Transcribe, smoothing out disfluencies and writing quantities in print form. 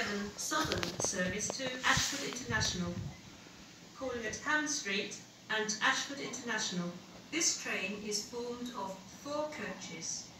7 Southern service to Ashford International, calling at Ham Street and Ashford International. This train is formed of 4 coaches.